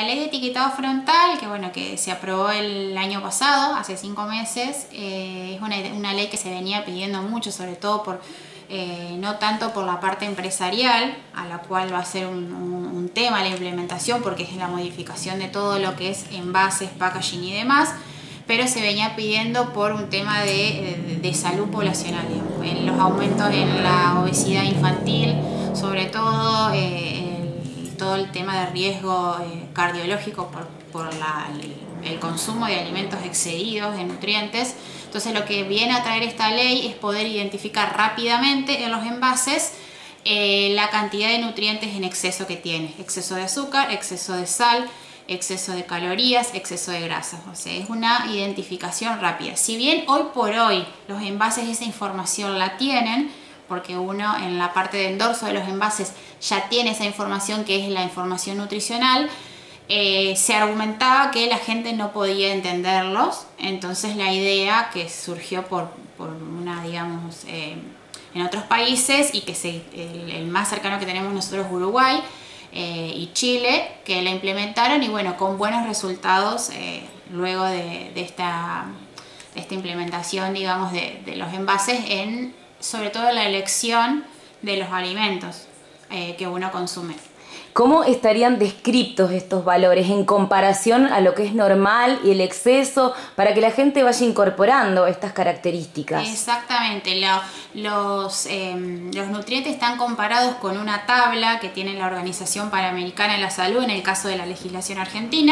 ley de etiquetado frontal, que bueno, que se aprobó el año pasado, hace 5 meses, es una ley que se venía pidiendo mucho, sobre todo por, no tanto por la parte empresarial, a la cual va a ser un tema la implementación, porque es la modificación de todo lo que es envases, packaging y demás, pero se venía pidiendo por un tema de salud poblacional, digamos, en los aumentos en la obesidad infantil, sobre todo todo el tema de riesgo cardiológico por el consumo de alimentos excedidos en nutrientes. Entonces lo que viene a traer esta ley es poder identificar rápidamente en los envases la cantidad de nutrientes en exceso que tiene, exceso de azúcar, exceso de sal, exceso de calorías, exceso de grasas. O sea, es una identificación rápida. Si bien hoy por hoy los envases esa información la tienen, porque uno en la parte del dorso de los envases ya tiene esa información que es la información nutricional, se argumentaba que la gente no podía entenderlos. Entonces la idea que surgió por una, digamos, en otros países, y que el más cercano que tenemos nosotros es Uruguay, y Chile, que la implementaron, y bueno, con buenos resultados luego de esta implementación, digamos, de los envases, sobre todo la elección de los alimentos que uno consume. ¿Cómo estarían descritos estos valores en comparación a lo que es normal y el exceso, para que la gente vaya incorporando estas características? Exactamente, los nutrientes están comparados con una tabla que tiene la Organización Panamericana de la Salud, en el caso de la legislación argentina.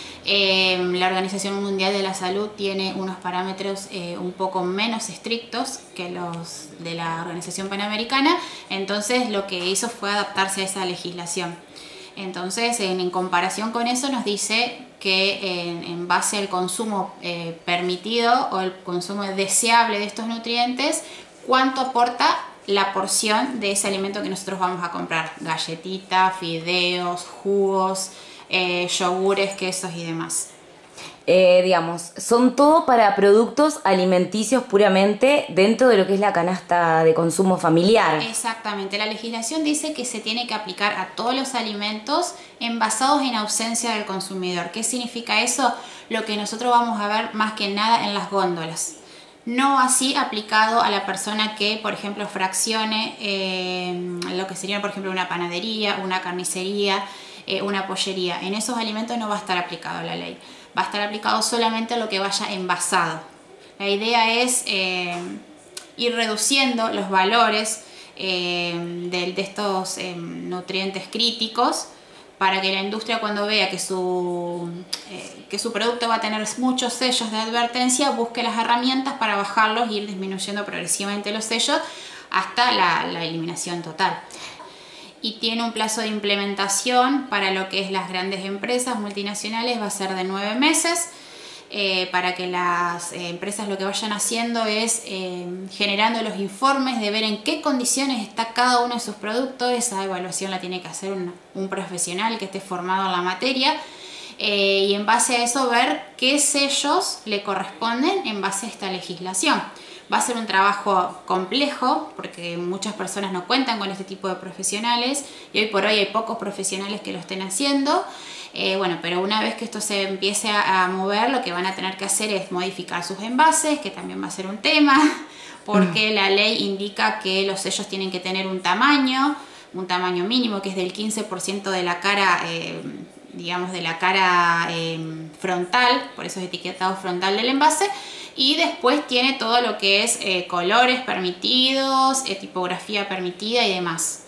La Organización Mundial de la Salud tiene unos parámetros un poco menos estrictos que los de la Organización Panamericana, entonces lo que hizo fue adaptarse a esa legislación. Entonces, en comparación con eso, nos dice que en base al consumo permitido o el consumo deseable de estos nutrientes, cuánto aporta la porción de ese alimento que nosotros vamos a comprar: galletitas, fideos, jugos, yogures, quesos y demás. Digamos, son todo para productos alimenticios puramente dentro de lo que es la canasta de consumo familiar. Exactamente, la legislación dice que se tiene que aplicar a todos los alimentos envasados en ausencia del consumidor. ¿Qué significa eso? Lo que nosotros vamos a ver más que nada en las góndolas. No así aplicado a la persona que, por ejemplo, fraccione lo que sería, por ejemplo, una panadería, una carnicería, una pollería. En esos alimentos no va a estar aplicado la ley. Va a estar aplicado solamente a lo que vaya envasado. La idea es ir reduciendo los valores de estos nutrientes críticos, para que la industria, cuando vea que su producto va a tener muchos sellos de advertencia, busque las herramientas para bajarlos e ir disminuyendo progresivamente los sellos hasta la eliminación total. Y tiene un plazo de implementación para lo que es las grandes empresas multinacionales, va a ser de 9 meses, para que las empresas lo que vayan haciendo es generando los informes de ver en qué condiciones está cada uno de sus productos. Esa evaluación la tiene que hacer un profesional que esté formado en la materia, y en base a eso ver qué sellos le corresponden en base a esta legislación. Va a ser un trabajo complejo porque muchas personas no cuentan con este tipo de profesionales, y hoy por hoy hay pocos profesionales que lo estén haciendo. Bueno, pero una vez que esto se empiece a mover, lo que van a tener que hacer es modificar sus envases, que también va a ser un tema, porque la ley indica que los sellos tienen que tener un tamaño mínimo, que es del 15% de la cara, digamos, de la cara frontal, por eso es etiquetado frontal del envase. Y después tiene todo lo que es colores permitidos, tipografía permitida y demás.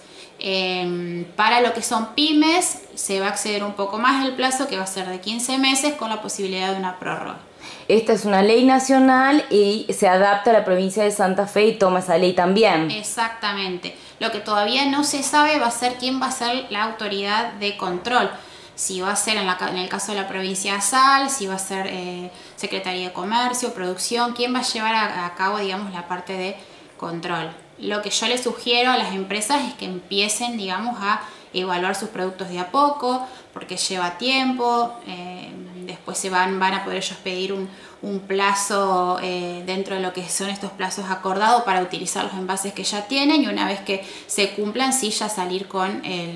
Para lo que son pymes se va a acceder un poco más el plazo, que va a ser de 15 meses con la posibilidad de una prórroga. Esta es una ley nacional y se adapta a la provincia de Santa Fe y toma esa ley también. Exactamente. Lo que todavía no se sabe va a ser quién va a ser la autoridad de control. Si va a ser en el caso de la provincia de Sal, si va a ser Secretaría de Comercio, Producción, quién va a llevar a cabo, digamos, la parte de control. Lo que yo les sugiero a las empresas es que empiecen, digamos, a evaluar sus productos de a poco, porque lleva tiempo. Después van a poder ellos pedir un plazo dentro de lo que son estos plazos acordados para utilizar los envases que ya tienen, y una vez que se cumplan, sí, ya salir con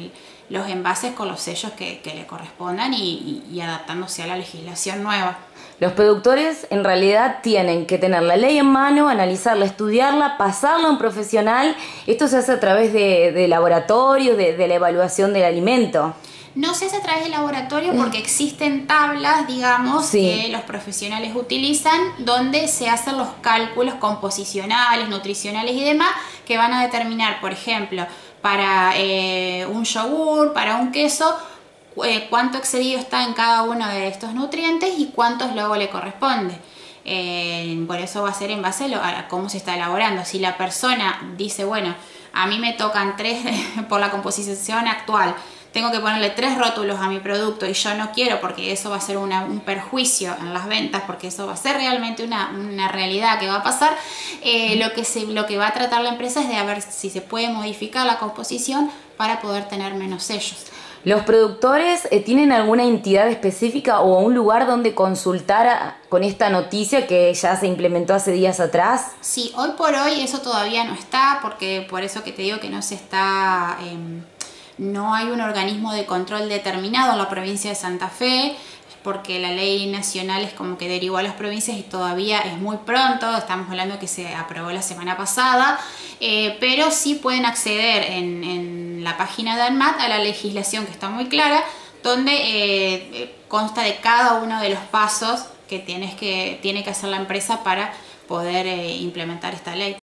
los envases con los sellos que le correspondan y adaptándose a la legislación nueva. Los productores en realidad tienen que tener la ley en mano, analizarla, estudiarla, pasarla a un profesional. Esto se hace a través de laboratorios, de la evaluación del alimento. No se hace a través del laboratorio porque existen tablas, digamos, que los profesionales utilizan, donde se hacen los cálculos composicionales, nutricionales y demás, que van a determinar, por ejemplo, para un yogur, para un queso, cuánto excedido está en cada uno de estos nutrientes y cuántos luego le corresponde. Por eso va a ser en base a cómo se está elaborando. Si la persona dice, bueno, a mí me tocan 3 por la composición actual, tengo que ponerle 3 rótulos a mi producto y yo no quiero, porque eso va a ser un perjuicio en las ventas, porque eso va a ser realmente una realidad que va a pasar. Lo que va a tratar la empresa es de ver si se puede modificar la composición para poder tener menos sellos. ¿Los productores tienen alguna entidad específica o un lugar donde consultar con esta noticia que ya se implementó hace días atrás? Sí, hoy por hoy eso todavía no está, porque por eso que te digo que no se está... no hay un organismo de control determinado en la provincia de Santa Fe, porque la ley nacional es como que derivó a las provincias y todavía es muy pronto, estamos hablando que se aprobó la semana pasada, pero sí pueden acceder en la página de ANMAT a la legislación, que está muy clara, donde consta de cada uno de los pasos que tiene que hacer la empresa para poder implementar esta ley.